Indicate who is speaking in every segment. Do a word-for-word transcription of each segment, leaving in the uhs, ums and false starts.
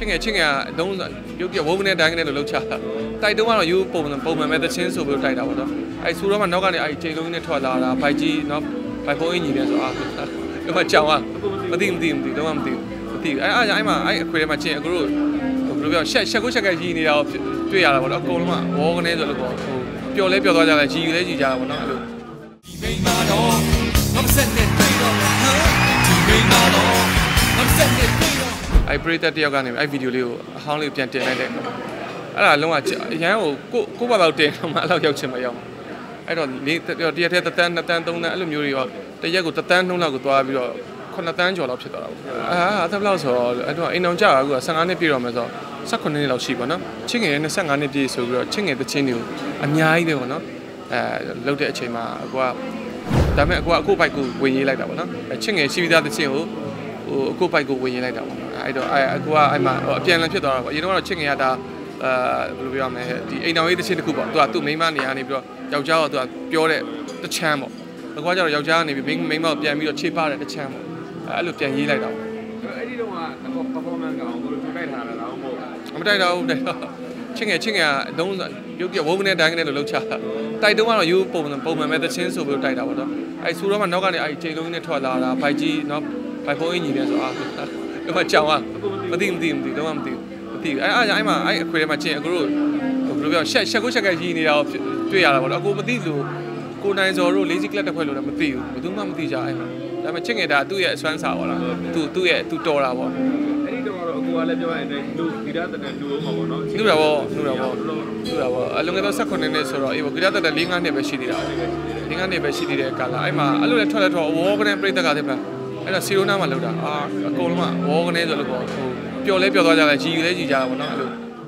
Speaker 1: ချင်းငယ်ချင်းငယ်အလုံးရုပ်ပြဝုန်းနဲ့တိုင်းကနေလို့လှုပ်ချတာတိုက်တုံးကတော့ယူပုံပုံမှန်ပဲသချင်းဆိုပြီးတိုက်တာပေါ့နော်အဲဆိုတော့မှနောက်ကနေအဲချိန်လုံးနဲ့ထွက်လာတာဘိုက်ကြီးနော်ဘိုက်ဖုန်းအင်ကြီးနဲ့ဆိုအာဒီမှာကြောင်อ่ะမသိမသိမသိတော့မှမသိမသိအဲအားအဲ့မှာအဲအခွေထဲမှာချင်းအခုတို့ဘယ်လိုပြောရှက်ရှက်ကိုရှက်ကကြီးနေတာကိုတွေ့ရတာပေါ့နော်အကုန်လုံးကဝေါကနေဆိုလို့ပေါ့ဟိုပျော်လဲပျော်သွားကြတယ်ကြီးယူလဲကြီးကြတာပေါ့နော်အဲ့လိုဒီမိန်းမတော့ငါမဆက်နဲ့တွေ့တော့ဒီမိန်းမတော့ငါမဆက်နဲ့တွေ့တော့အဲပရိသတ်တယောက်ကနေအဲဗီဒီယိုလေးကိုအဟောင်းလေးပြန်တင်လိုက်တဲ့အဲ့ဒါလုံးဝအရန်ကိုကိုကိုဘာတော့တင်တော့မှအဲ့လောက်ရောက်ချင်မရောက်အဲ့တော့လေးတရက်ထဲတစ်တန်းနှစ်တန်းသုံးတန်းအဲ့လိုမျိုးတွေရောတရက်ကိုတစ်တန်းနှုံးလောက်ကိုသွားပြီးတော့ခုနှစ်တန်းကျော်လောက်ဖြစ်သွားတာပေါ့အာအဲ့ဒါဘယ်လောက်ဆိုတော့အဲ့တော့အိမ်အောင်ကြတာကဆယ်ငါးနှစ်ပြည့်တော့မယ်ဆိုတော့ဆယ့်ခုနှစ်နှစ်လောက်ရှိပါတော့ချင်းငယ်နဲ့ဆယ့်ငါးနှစ်ပြည့်ဆိုပြီးတော့ချင်းငယ်တချင်းတွေကိုအများကြီးပဲပေါ့နော်အဲလှုပ်တဲ့အချိန်မှာအကွာဒါပေမဲ့အကွာအခုဘိုက်ကိုဝင်ရေးလိုက်တာပေါ့နော်အဲချင်းငယ်ရှိပြီးသားတချင်းကိုဟိုအခုဘိုက်ကိုဝင်ရေးလိုက်တာပေါ့အဲ့တော့အဲအကွာအဲ့မှာအပြန်လည်ဖြစ်သွားတာပေါ့အရင်တော့ချင်းငယ်ကဒါအဲဘယ်လိုပြောမလဲဒီအိမ်တော်ရေးတချင်းတစ်ခုပေါ့သူကသူ့မိန်းမနေရာနေပြီးတော့ယောက်ျားကသူကပြောတဲ့တချမ်းပေါ့အကွာကျတော့ယောက်ျားကနေပြီးမိန်းမကိုပြန်ပြီးတော့ချေးပါတဲ့တချမ်းပေါ့အဲ့လိုပြန်ရေးလိုက်တာပေါ့
Speaker 2: အဲ့ဒီတော့ကတော့ performance ကောင်ဘယ်လိုတိုက်ထားလဲတော့မဟုတ်
Speaker 1: မတိုက်တော့ဘူးတိုက်တော့ချင်းငယ်ချင်းငယ်အလုံးရုပ်ပြဝုန်းနဲ့တိုင်းကနေလို့လှုပ်ချတာတိုက်တုံးကတော့ယူပုံပုံမှန်ပဲသချင်းဆိုပြီးတိုက်တာပေါ့နော်အဲဆိုတော့မှနောက်ကနေအဲချိန်လုံးနဲ့ထွက်လာတာဘိုက်ကြီးနော်ဘိုက်ဖုန်းအင်ကြီးနဲ့ဆိုအာဒီမှာကြောင်อ่ะမသိမသိမသိတော့မှမသိမသိအဲအားအဲ့မှာအဲအခွေထဲမှာချင်းအခုတို့ဘယ်လိုပြောရှက်ရှက်ကိုရှက်ကကြီးနေတာကိုတွေ့ရတာပေါ့နော်အကိုမသိလို့ကိုနိုင်စော်တို့ lazy club တစ်ခွက်လို့လည်းမသိဘူးဘယ်သူမှမသိကြအဲ့မှာဒါပေမဲ့ချင်းငယ်ဒါသူ့ရဲ့အစွမ်းစားပေါ့လားသူသူ့ရဲ့သူတော်တာပေါ့
Speaker 2: အဲ့ဒီတော့အကိုကလည်းပြောရရင်လူဂီတတက်တဲ့လူအောင်ပါပေါ့နော်
Speaker 1: လူတာပေါ့လူတာပေါ့လူတာပေါ့အလုံးကတော့ဆယ့်ခုနှစ်နှစ်ဆိုတော့အေးပေါ့ဂီတတက်တဲ့၄ငါးနှစ်ပဲရှိသေးတာ၄ငါးနှစ်ပဲရှိသေးတဲ့ကာလအဲ့မှာအဲ့လိုလည်းထွက်လဲထွက်ဝေါကနေပြိတ္တကတဲ့planအဲ့တော့စီရိုနာမှာလောက်တာအာအကုန်လုံးကဝေါကနေဆိုလို့ပေါ့ဟိုပျော်လဲပျော်သွားကြတယ်ကြီးယူလဲကြီးကြတာပေါ့နော်အဲ့လို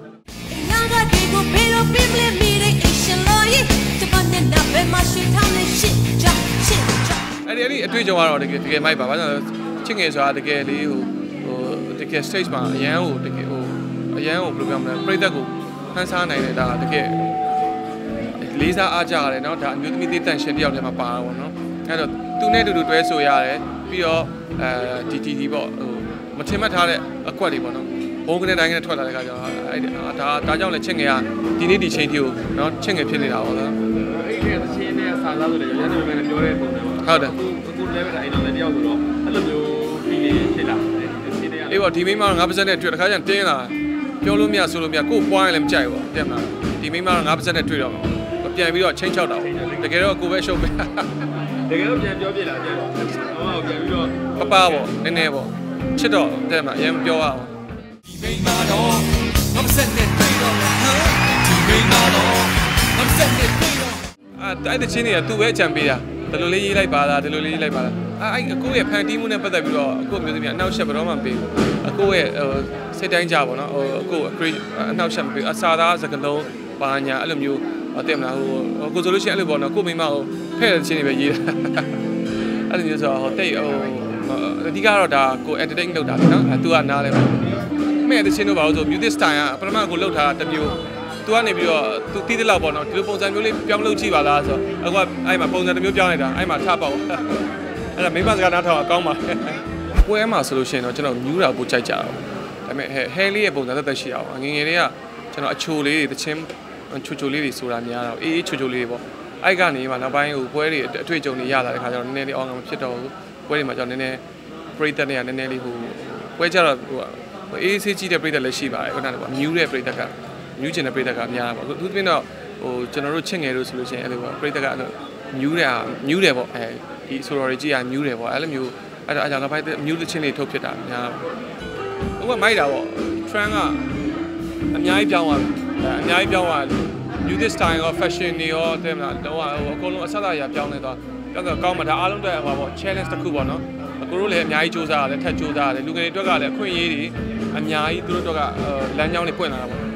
Speaker 1: အဲ့ဒီအဲ့ဒီအတွေ့အကြုံကတော့တကယ်တကယ်မိုက်ပါဘာလို့ချင်းငယ်ဆိုတာတကယ်လေးဟိုဟိုတကယ် stage မှာအရန်ဟိုတကယ်ဟိုအရန်ဟိုဘယ်လိုပြောမလဲပရိသတ်ကိုဖန်ဆားနိုင်တယ်ဒါတကယ်လေးစားအားကြရတယ်เนาะဒါအမျိုးသမီးသေးတန်ရှင်တယောက်တည်းမှာပါတာပေါ့နော်အဲ့တော့သူနဲ့တူတူတွဲဆိုရတယ်ပြီးတော့အဲဒီဒီဒီပေါ့ဟိုမထင်မှတ်ထားတဲ့အကွက်တွေပေါ့နော်ဘုံကနေတိုင်းကနေထွက်လာတဲ့ခါကျတော့အဲ့ဒါဒါကြောင့်လည်းချင်းငယ်ကဒီနေ့ဒီချိန်ထိကိုเนาะချင်းငယ်ဖြစ်နေတာပေါ့နော်
Speaker 2: အဲ့ဒီကချင်းနဲ့ဆာစားဆိုတယ်ရန်နေပဲပြောတဲ့ပုံစံပေါ့
Speaker 1: ဟုတ်တယ်
Speaker 2: အခုလည်းပဲအိမ်တော်လည်းတယောက်ဆိုတော့အဲ့လိုမျိုးပြီးနေဖြစ်လာတယ်ချင်းတွေက
Speaker 1: အေးပေါ့ဒီမိန်းမကငါးပါးစက်နဲ့တွေ့တခါကျရင်တင်းလာပြောလို့မရဆိုလို့မရကိုပွားရင်လည်းမကြိုက်ဘူးတဲ့မလားဒီမိန်းမကငါးပါးစက်နဲ့တွေ့တော့ပြန်ပြီးတော့ချင်းချောက်တာတကယ်တော့ကိုပဲရှုပ်ပဲ
Speaker 2: တကယ်တော့ပြန်ပြောပြလာပြန်တော့ဟောပြန်ပြီးတော့
Speaker 1: ပပပေါ့နည်းနည်းပေါ့ချစ်တော့တဲ့မှာအရင်ပြောရအောင်ဒီမိန်းမတော့ငါမဆက်နဲ့တွေ့တော့ဒီမိန်းမတော့ငါမဆက်နဲ့တွေ့တော့အဲ့တဲ့ချင်းတွေကသူ့ပဲအကြံပေးတာဒီလိုလေးရေးလိုက်ပါလားဒီလိုလေးရေးလိုက်ပါလားအဲ့အကိုရဲ့ဖန်တီးမှုနဲ့ပတ်သက်ပြီးတော့အကိုမျိုးသမီးအနောက်ရှက်ဘယ်တော့မှမပေးဘူးအကိုရဲ့ဟိုစိတ်တိုင်းကြပါတော့ဟိုအကိုအနောက်ရှက်မပေးအစာသားစကလုံးပါညာအဲ့လိုမျိုးတဲ့မလားဟိုကိုဆိုလို့ရှိရင်အဲ့လိုပေါ့နော်ကိုမိမကိုဖဲ့တဲ့ချင်းတွေပဲရေးတာအဲ့လိုမျိုးဆိုတော့ဟိုတိတ်ဟိုအဓိကတော့ဒါကို entertain လုပ်တာနော်အဲ तू ကနားလဲပါမဲ့တဲ့ချင်းတို့ပါလို့ဆို music style ကပထမကိုလောက်ထားတာတစ်မျိုး तू ကနေပြီးတော့ तू တီးတဲ့လောက်ပေါ့နော်ဒီလိုပုံစံမျိုးလေးပြောင်းလုပ်ကြည့်ပါလားဆိုတော့အခုကအဲ့မှာပုံစံတစ်မျိုးပြောင်းလိုက်တာအဲ့မှာထပေါ့အဲ့ဒါမိမစကားနားထောင်အကောင်းပါပွဲမှာဆိုလို့ရှိရင်တော့ကျွန်တော်မြူးတာပို့ကြိုက်ကြတာဒါပေမဲ့ဟဲဟဲလေးရဲ့ပုံစံသက်သက်ရှိအောင်ငငယ်လေးကကျွန်တော်အချိုလေးတွေတချင်းချိုချိုလေးတွေဆိုတာများတော့အေးအေးချိုချိုလေးတွေပေါ့အဲ့ကနေမှနောက်ပိုင်းဟိုပွဲတွေအတွေ့အကြုံတွေရလာတဲ့ခါကျတော့နည်းနည်းလေးအောင်းငါမဖြစ်တော့ဘူးပွဲတွေမှာကျွန်တော်နည်းနည်းပရိသတ်တွေကနည်းနည်းလေးဟိုပွဲကြတော့ဟိုအေးဆေးကြီးတဲ့ပရိသတ်လည်းရှိပါတယ်ခုနကပေါ့မြူးတဲ့ပရိသတ်ကမြူးကျင်တဲ့ပရိသတ်ကများတာပေါ့သူသဖြင့်တော့ဟိုကျွန်တော်တို့ချစ်ငယ်လို့ဆိုလို့ရှိရင်အဲ့လိုပေါ့ပရိသတ်ကမြူးတယ်မြူးတယ်ပေါ့အဲဒီဆိုတော်ကြီးကမြူးတယ်ပေါ့အဲ့လိုမျိုးအဲ့ဒါအကြောင်းနောက်ပိုင်းမြူးတဲ့ချင်းတွေထုတ်ဖြစ်တာများဟိုကမိုက်တာပေါ့ trend ကအများကြီးပြောင်းသွားအများကြီးပြောင်းသွား music style ရော fashion တွေရောတဲ့မလားတော့ဟိုအကုန်လုံးအဆက်အစရာပြောင်းနေသွားပြောင်းတော့ကောင်းမှာဒါအားလုံးတော့ဟိုပေါ့ challenge တစ်ခုပေါ့နော်အကိုတို့လည်းအများကြီးစူးစမ်းရတယ်ထပ်စူးစမ်းရတယ်လူငယ်တွေအတွက်ကလည်းအခွင့်အရေးတွေအများကြီးသူတို့အတွက်ကလမ်းကြောင်းတွေပွင့်လာတာပေါ့